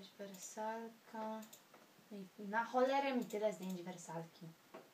Jakaś wersalka. Na cholerę mi tyle zdjęć wersalki.